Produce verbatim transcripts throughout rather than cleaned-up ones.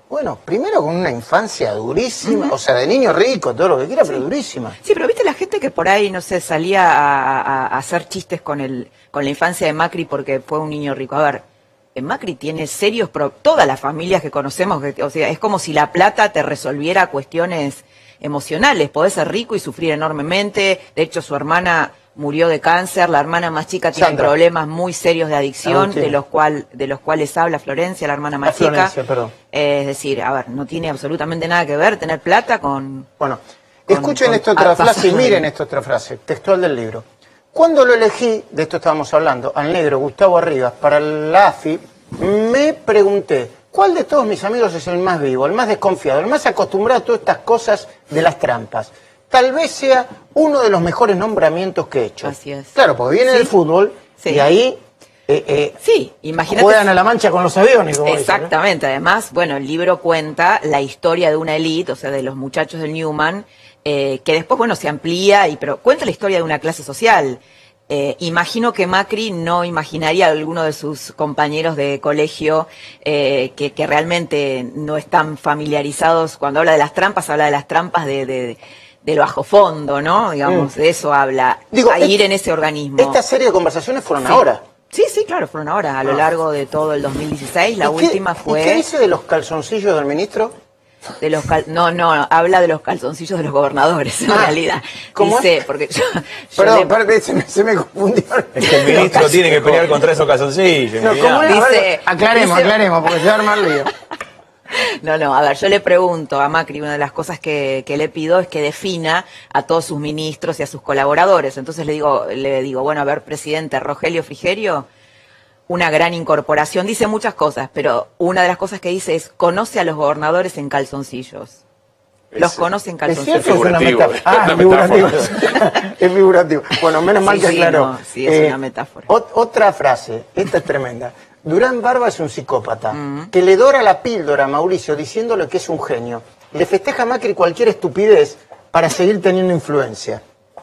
Bueno, primero con una infancia durísima, uh-huh. o sea, de niño rico, todo lo que quiera, sí. pero durísima. Sí, pero viste la gente que por ahí, no sé, salía a, a, a hacer chistes con el con la infancia de Macri porque fue un niño rico. A ver, Macri tiene serios problemas, todas las familias que conocemos, que, o sea, es como si la plata te resolviera cuestiones emocionales. Podés ser rico y sufrir enormemente. De hecho, su hermana murió de cáncer, la hermana más chica tiene Sandra. problemas muy serios de adicción, Agustín. de los cual de los cuales habla Florencia, la hermana más la chica. Florencia, perdón. Eh, es decir, a ver, no tiene absolutamente nada que ver tener plata con... Bueno, con, escuchen con, esta otra con, frase y miren esta otra frase, textual del libro. Cuando lo elegí, de esto estábamos hablando, al negro Gustavo Arribas, para la A F I, me pregunté, ¿cuál de todos mis amigos es el más vivo, el más desconfiado, el más acostumbrado a todas estas cosas de las trampas? Tal vez sea uno de los mejores nombramientos que he hecho. Así es. Claro, porque viene sí. del fútbol sí. y ahí eh, eh, sí, imagínate, juegan a la mancha con los aviones. Como exactamente, dicen, ¿no? Además, bueno, el libro cuenta la historia de una élite, o sea, de los muchachos del Newman, eh, que después, bueno, se amplía, y pero cuenta la historia de una clase social. Eh, imagino que Macri no imaginaría a alguno de sus compañeros de colegio eh, que, que realmente no están familiarizados. Cuando habla de las trampas, habla de las trampas de... de de lo bajo fondo, ¿no? Digamos, mm. de eso habla, Digo, a ir en ese organismo. Esta serie de conversaciones fueron sí. ahora. Sí, sí, claro, fueron ahora, a lo largo de todo el dos mil dieciséis, la última fue... ¿Y qué dice de los calzoncillos del ministro? De los cal... No, no, habla de los calzoncillos de los gobernadores, en ah, realidad. ¿Cómo dice, es? porque yo, yo Perdón, le... perdón, se me, se me confundió. Es que el ministro tiene que pelear contra esos calzoncillos. No, ¿cómo dice, aclaremos, dice... aclaremos, porque se va a armar lío. No, no, a ver, yo le pregunto a Macri, una de las cosas que, que le pido es que defina a todos sus ministros y a sus colaboradores. Entonces le digo, le digo, bueno, a ver, presidente, Rogelio Frigerio, una gran incorporación, dice muchas cosas, pero una de las cosas que dice es, conoce a los gobernadores en calzoncillos. Los es, conoce en calzoncillos. Es figurativo. Es ah, es figurativo. Es figurativo. Bueno, menos mal sí, que sí, aclaró. No, sí, es eh, una metáfora. Ot otra frase, esta es tremenda. Durán Barba es un psicópata, mm. que le dora la píldora a Mauricio diciéndole que es un genio. Le festeja a Macri cualquier estupidez para seguir teniendo influencia.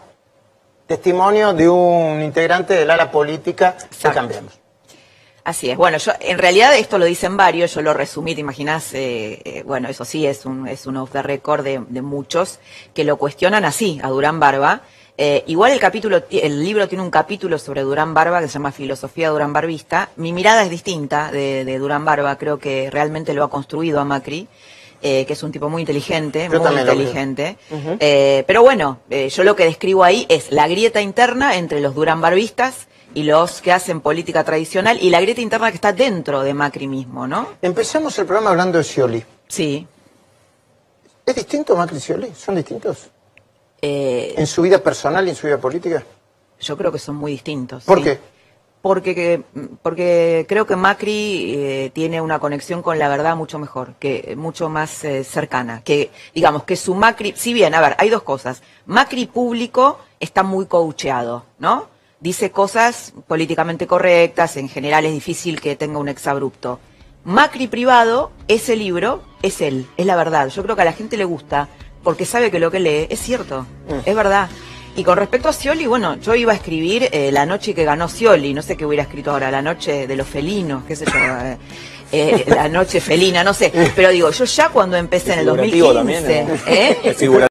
Testimonio de un integrante del ala política de Cambiemos. Así es. Bueno, yo en realidad esto lo dicen varios, yo lo resumí, te imaginas, eh, eh, bueno, eso sí, es un, es un off the record de, de muchos que lo cuestionan así, a Durán Barba. Eh, igual el capítulo, el libro tiene un capítulo sobre Durán Barba que se llama Filosofía Durán Barbista. Mi mirada es distinta de, de Durán Barba, creo que realmente lo ha construido a Macri, eh, que es un tipo muy inteligente, yo muy inteligente. Uh-huh. eh, pero bueno, eh, yo lo que describo ahí es la grieta interna entre los Durán Barbistas y los que hacen política tradicional y la grieta interna que está dentro de Macri mismo, ¿no? Empezamos el programa hablando de Scioli. Sí. ¿Es distinto Macri y Scioli? ¿Son distintos? Eh, ¿En su vida personal y en su vida política? Yo creo que son muy distintos. ¿Por ¿sí? qué? Porque, porque creo que Macri eh, tiene una conexión con la verdad mucho mejor, que mucho más eh, cercana. Que, digamos, que su Macri... Si bien, a ver, hay dos cosas. Macri público está muy coacheado, ¿no? Dice cosas políticamente correctas, en general es difícil que tenga un exabrupto. Macri privado, ese libro, es él, es la verdad. Yo creo que a la gente le gusta, porque sabe que lo que lee es cierto, mm. es verdad. Y con respecto a Scioli, bueno, yo iba a escribir eh, la noche que ganó Scioli, no sé qué hubiera escrito ahora, la noche de los felinos, qué sé yo, eh, eh, la noche felina, no sé. Pero digo, yo ya cuando empecé en el dos mil quince... También, ¿eh? ¿eh?